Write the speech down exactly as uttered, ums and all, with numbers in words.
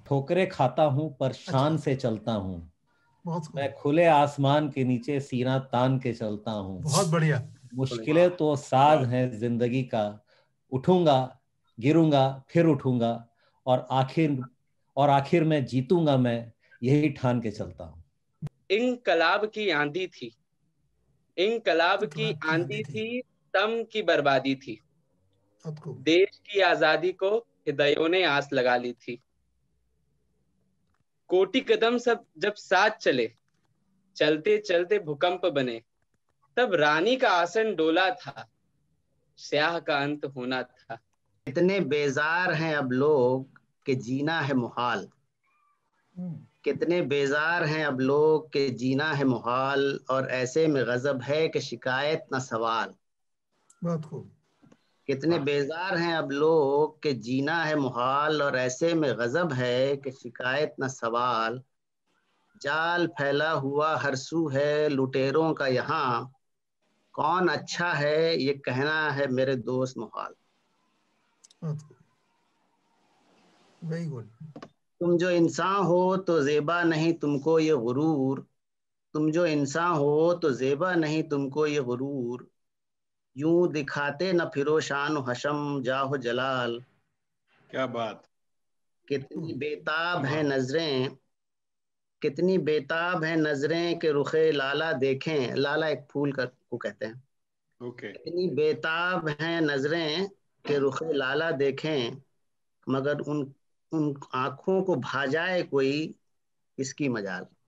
ठोकरे खाता हूँ पर अच्छा, शान से चलता हूँ। बहुत खूब, मैं खुले आसमान के नीचे सीना तान के चलता हूँ। बहुत बढ़िया। मुश्किलें तो साज हैं जिंदगी का, उठूंगा, गिरूंगा, फिर उठूंगा, और आखिर और आखिर में जीतूंगा मैं, यही ठान के चलता हूँ। इनकलाब की आंधी थी, इनकलाब की इनकलाब की आंधी आंधी थी, थी, तम की बर्बादी थी। बहुत खूब। देश की आजादी को हिदायों ने आस लगा ली थी। कोटि कदम सब जब साथ चले, चलते चलते भूकंप बने, तब रानी का आसन डोला था, स्याह का अंत होना था। कितने बेजार हैं अब लोग कि जीना है मुहाल। हम्म, कितने बेजार हैं अब लोग कि जीना है मुहाल, और ऐसे में गजब है कि शिकायत न सवाल। बहुत खूब। कितने बेजार हैं अब लोग कि जीना है मुहाल, और ऐसे में गजब है कि शिकायत न सवाल। जाल फैला हुआ हर सू है लुटेरों का यहाँ, कौन अच्छा है ये कहना है मेरे दोस्त मुहाल। बहुत खूब, वेरी गुड। तुम जो इंसान हो तो जेबा नहीं तुमको ये गुरूर, तुम जो इंसान हो तो जेबा नहीं तुमको ये गुरूर। यूं दिखाते न फिरो शान हशम जाहो जलाल। क्या बात। कितनी बेताब हैं नजरें, कितनी बेताब हैं नजरें के रुखे लाला देखें। लाला एक फूल का को कहते हैं। ओके। कितनी बेताब हैं नजरें के रुखे लाला देखें, मगर उन उन आंखों को भा जाए कोई, इसकी मजाल।